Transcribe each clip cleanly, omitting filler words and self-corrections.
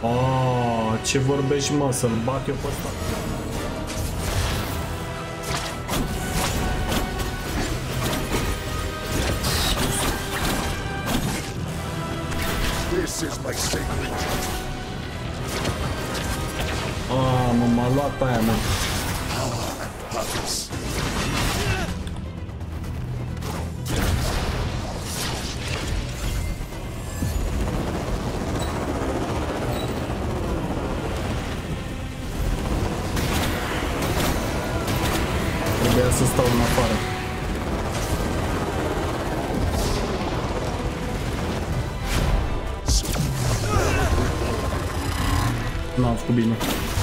Oh, ce vorbești, mă, să-l bat eu pe ăsta? Ah, mă, m-a luat aia, mă. Trebuia să stau în afară. Nu am făcut bine.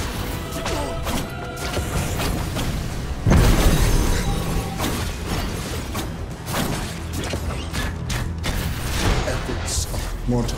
Mort.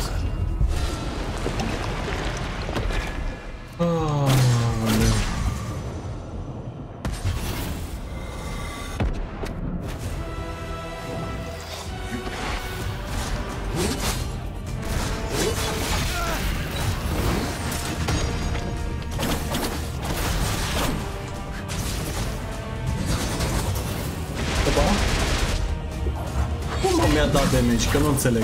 Cum mi-a dat damage? Că nu înțeleg.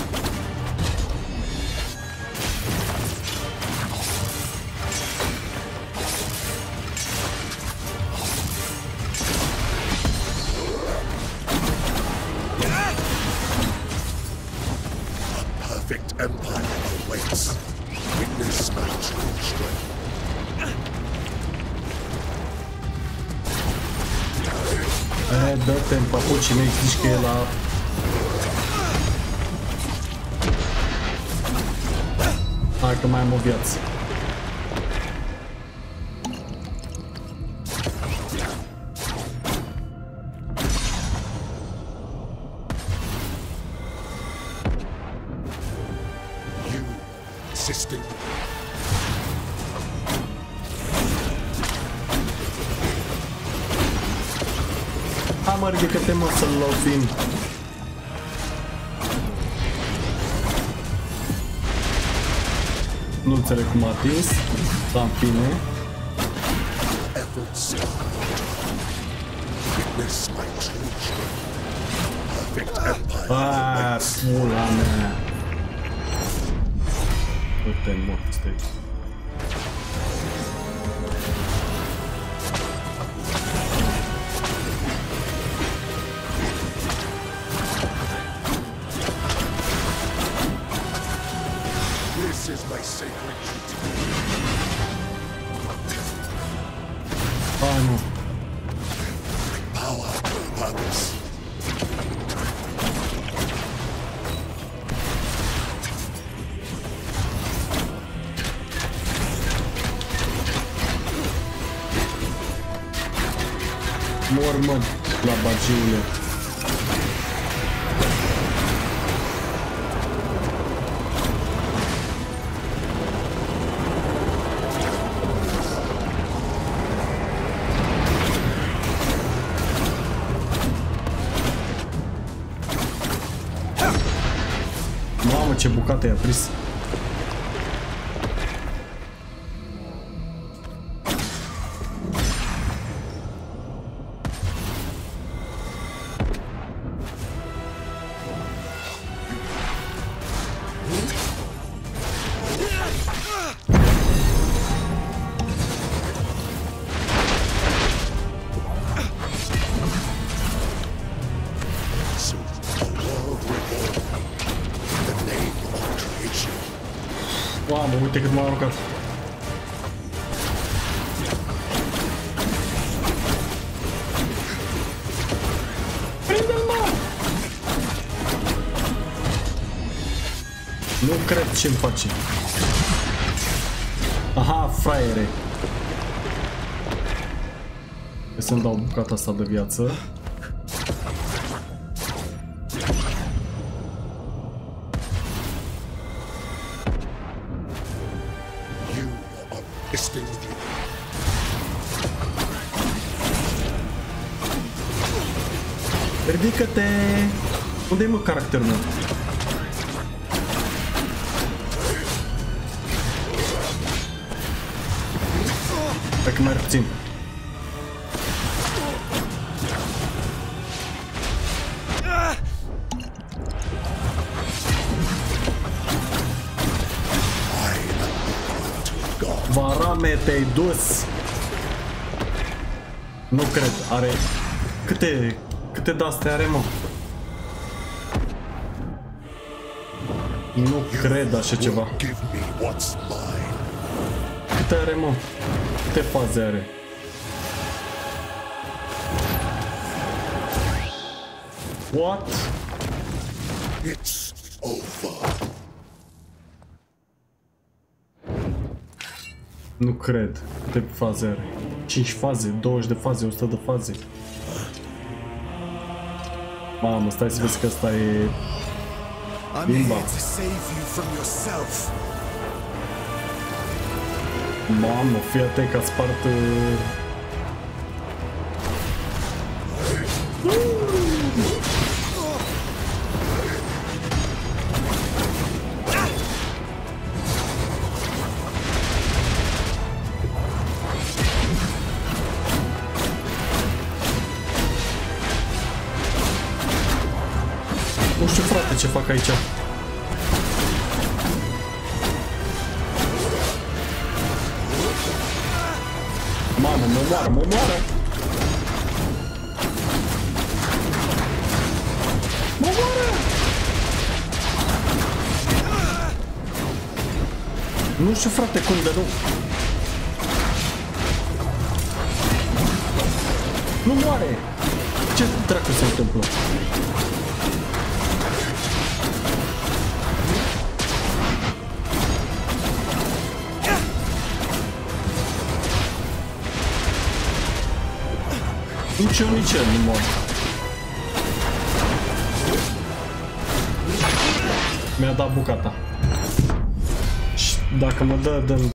Dă-te în papuci, nu-i zici că e la... Hai că mai am o viață. Mă, ridică-te, mă, să-l lovim. Nu înțeleg cum a atins, dar în fine. Aaaa, pula mea. Uite, mort, stai. Ah, nu. Mor, mă, la bagiule. Mamă, ce bucată i-a prins. Mamă, uite cât m-am aruncat. Prinde-l, mă! Nu cred ce-mi face. Aha, fraiere. Trebuie să-mi dau bucata asta de viață. Ridică-te! Unde-i, mă, caracterul meu? Dacă mai puțin. Varame, te-ai dus. Nu cred, are... Câte de-astea are, mă? Nu cred așa ceva. Câte are, mă? Câte faze are? What? It's over. Nu cred. Câte faze are? 5 faze, 20 de faze, 100 de faze. Mamă, stai să vezi că ăsta e... I'm Bimba. here to save you from yourself. Mamă, fii atent că a spart... Nu știu, frate, ce fac aici. Mamă, mă moară, mă moară! Mă moară! Nu știu, frate, cum de nu... Nu moare! Ce dracu se întâmplă? Nici eu, nici el nu mor. Mi-a dat bucata. Și dacă mă dă